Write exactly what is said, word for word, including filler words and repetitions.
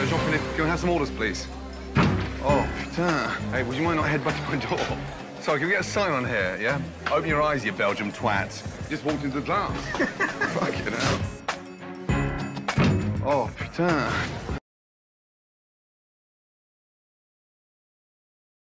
uh, Jean-Philippe, can we have some orders, please? Oh, putain. Hey, would you mind not headbutting my door? Sorry, can we get a sign on here, yeah? Open your eyes, you Belgium twat. Just walked into the glass. Fucking hell. Oh, putain.